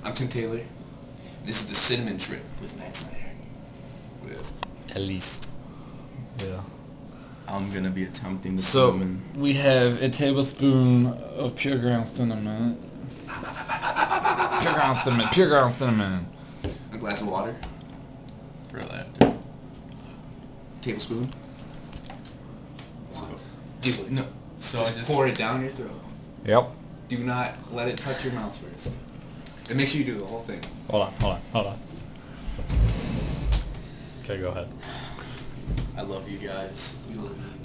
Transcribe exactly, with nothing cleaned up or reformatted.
I'm Tim Taylor. This is the cinnamon trip with Night Snyder. Yeah. At least. Yeah. I'm gonna be attempting the So cinnamon. we have a tablespoon of pure ground cinnamon. Pure ground cinnamon. Pure ground cinnamon. A glass of water. For that. Tablespoon. So, Dude, no. so just, I just pour it down your throat. Yep. Do not let it touch your mouth first. And make sure you do the whole thing. Hold on, hold on, hold on. Okay, go ahead. I love you guys. We love you.